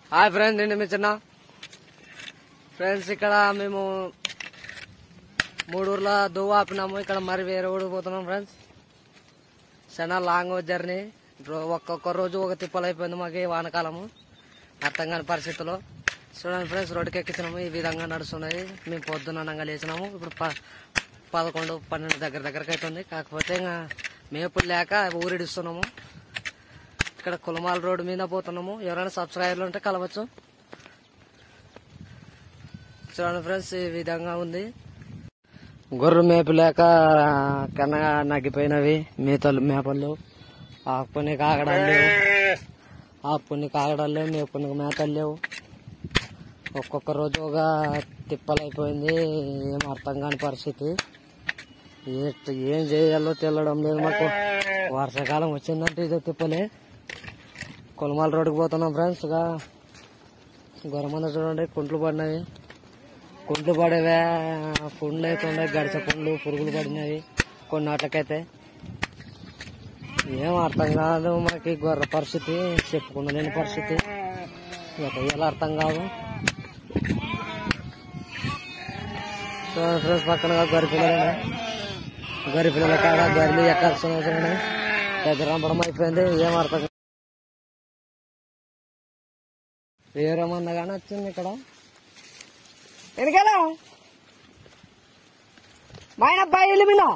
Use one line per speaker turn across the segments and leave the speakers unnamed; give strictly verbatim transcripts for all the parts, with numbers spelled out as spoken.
Hi friends, నేను మీ చిన్న friends. ఇక్కడ మేము మూడూర్ల దువ్వ ఆపినాము. ఇక్కడ మరి వేరే ఊరికి పోతున్నాం ఫ్రెండ్స్. చాలా లాంగ్ జర్నీ. ఒక్కొక్క రోజు ఒక తిప్పలు అయిపోయింది మాకు వానకాలము. అర్థం కాని పరిస్థితుల్లో చూడండి ఫ్రెండ్స్, రోడ్డుకి ఎక్కించినాము. ఈ విధంగా నడుస్తున్నాయి. మేము పొద్దున్న లేచినాము. ఇప్పుడు పదకొండు పన్నెండు దగ్గర దగ్గరకు అవుతుంది. కాకపోతే ఇంకా మేపులు లేక ఊరిడిస్తున్నాము. ఇక్కడ కులమాల రోడ్డు మీద పోతున్నాము. ఎవరైనా సబ్స్క్రైబర్లు ఉంటే కలవచ్చు. చూడండి ఫ్రెండ్స్, ఈ విధంగా ఉంది. గొర్రెలు మేపు లేక కన్నగా నగ్గిపోయినవి మేతలు మేపలు. ఆకుని కాగడాలు లేవు, ఆకుని కాగడాలు లేవు, మేపుని మేతలు లేవు. ఒక్కొక్క రోజు ఒక తిప్పలైపోయింది. ఏం అర్థం కాని పరిస్థితి. ఏం చేయాలో తెలియడం లేదు మాకు. వర్షాకాలం వచ్చిందంటే ఇదే తిప్పలే. కొలమాల రోడ్డుకి పోతున్నాం ఫ్రెండ్స్. ఇక గొర్రెమంద చూడండి, కుంట్లు పడినవి. కుంట్లు పడేవే, పుండ్లు అయితే ఉన్నాయి. గడిచ పుండ్లు, పురుగులు పడినవి కొన్ని నాట్లకైతే. ఏం అర్థం కాదు మనకి గొర్రె పరిస్థితి. చెప్పుకున్నలేని పరిస్థితి. ఎలా అర్థం కాదు. ఫ్రెండ్స్, పక్కన గొర్రె పిల్లలు గొర్రె పిల్లల కాడ గొర్రెలు ఎక్కాల్సిన అవసరం పెద్ద రంపడం అయిపోయింది. ఏం అర్థం వేరేమన్నా కానీ వచ్చింది ఇక్కడ. ఎందుకలా మా ఆయన అబ్బాయి వెళ్ళి మీద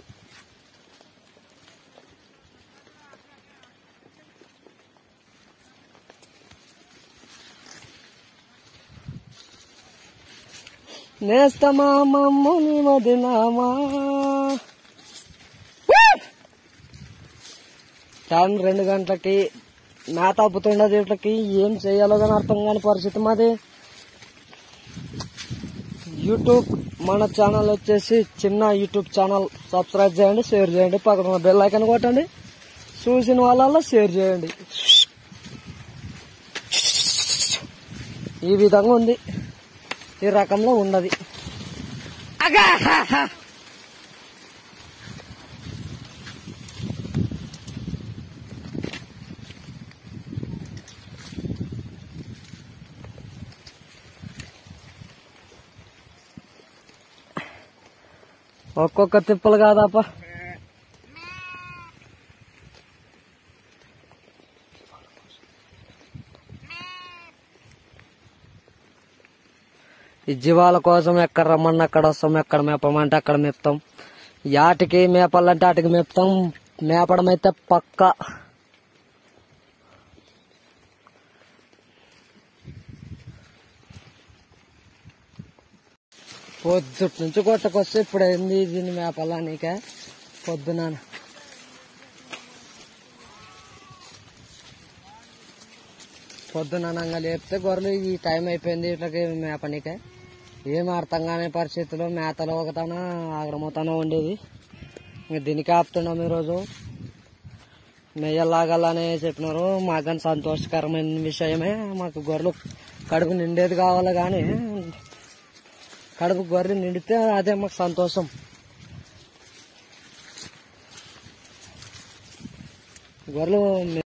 నేస్తమా మమ్ముని వదినామా. టైం రెండు గంటలకి మేత అప్పుతుండదు. వీటికి ఏం చేయాలో కానీ అర్థం కాని పరిస్థితి మాది. యూట్యూబ్ మన ఛానల్ వచ్చేసి చిన్న యూట్యూబ్ ఛానల్. సబ్స్క్రైబ్ చేయండి, షేర్ చేయండి, పక్కన బెల్ ఐకాన్ కొట్టండి. చూసిన వాళ్ళ షేర్ చేయండి. ఈ విధంగా ఉంది. ఈ రకంలో ఉన్నది. ఒక్కొక్క తిప్పలు కాదాప. ఈ జీవాల కోసం ఎక్కడ రమ్మన్నా అక్కడ వస్తాం, ఎక్కడ మేపమంటే అక్కడ మేపుతాం. యాటికి మేపాలంటే ఆటికి మేపుతాం. మేపడం అయితే పక్క. పొద్దుటి నుంచి కొట్టకొస్తే ఇప్పుడు ఏంది దీన్ని మేపాలా నీకే. పొద్దున పొద్దున నంగా లేపితే గొర్రెలు ఈ టైం అయిపోయింది ఇట్లకి మేపనికే. ఏం అర్థం కాని పరిస్థితుల్లో మేతలు ఒకతానో ఆగ్రమవుతానో ఉండేది. ఇంక దీనికి ఆపుతున్నాం ఈరోజు. మెయ్యలాగాలని చెప్పినారు. మాకు కానీ సంతోషకరమైన విషయమే. మాకు గొర్రెలు కడుపు నిండేది కావాలి, కానీ కడుపు గొర్రెలు నిండితే అదే మాకు సంతోషం. గొర్రెలు